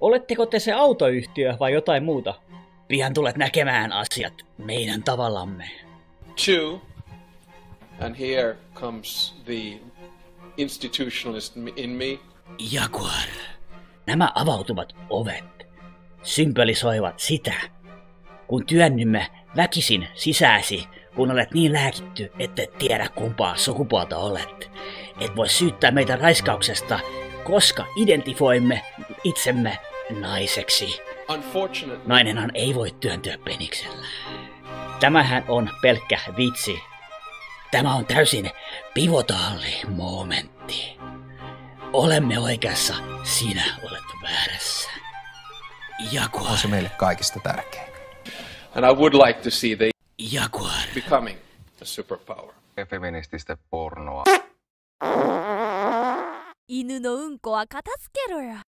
Oletteko te se autoyhtiö vai jotain muuta? Pian tulet näkemään asiat meidän tavallamme. Two, and here comes the institutionalist in me. Jaguar. Nämä avautuvat ovet symbolisoivat sitä, kun työnnymme väkisin sisääsi, kun olet niin lääkitty, et tiedä kumpaa sukupuolta olet. Et voi syyttää meitä raiskauksesta, koska identifoimme itsemme naiseksi. Nainenhan ei voi työntyä peniksellä. Tämähän on pelkkä vitsi. Tämä on täysin pivotaali momentti. Olemme oikeassa, sinä olet väärässä. Jaguar. On se meille kaikista tärkein. And I would like to see the Jaguar becoming a superpower. Feminististä pornoa. 犬のうんこは片付けろよ。